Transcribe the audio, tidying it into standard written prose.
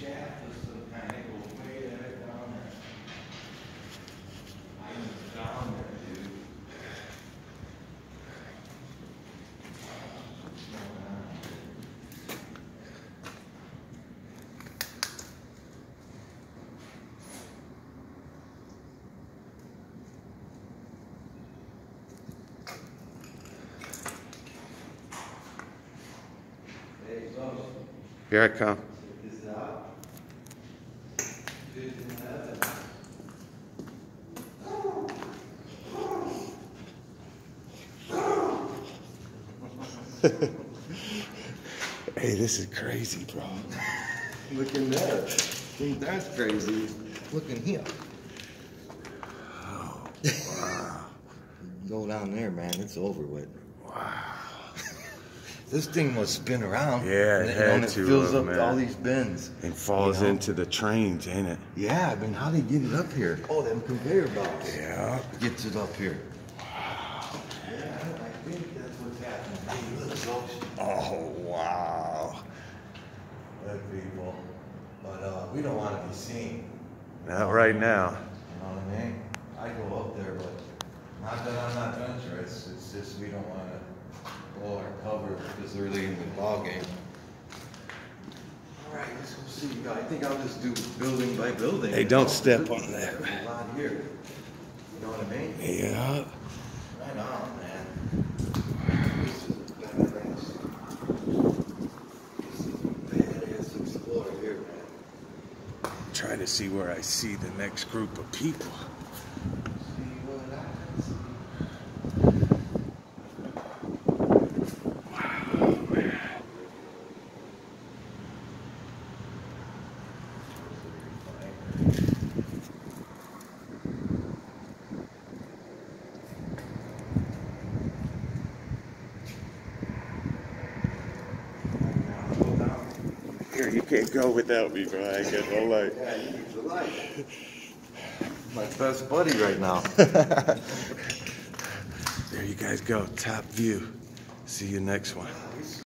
shaft is some kind of goes way there down there. I'm down there, dude. Here I come. Hey, this is crazy, bro. Look in there. Think that's crazy. Look in here. Oh, wow. Go down there, man. It's over with. Wow. This thing must spin around. Yeah, it had it to, fills up man. all these bins. And falls into the trains, ain't it? Yeah, I mean, how they get it up here? Oh, them conveyor belts. Yeah. Gets it up here. Wow. Yeah, I think that's what's happening. Hey, look, folks. Oh, wow. Good people. But we don't want to be seen. Not right now. You know what I mean? I go up there, but not that I'm not venturous. It's just we don't want to blow our cover this early in the ball game. All right, let's go see. I think I'll just do building by building. Hey, don't step on that. There's a lot here. You know what I mean? Yeah. Right on, man. This is a badass. This is a badass explorer here, man. Trying to see where I see the next group of people. See what happens. Wow, man. Here, you can't go without me, bro. I ain't got no light. Yeah, you need the light. My best buddy right now. There you guys go. Top view. See you next one.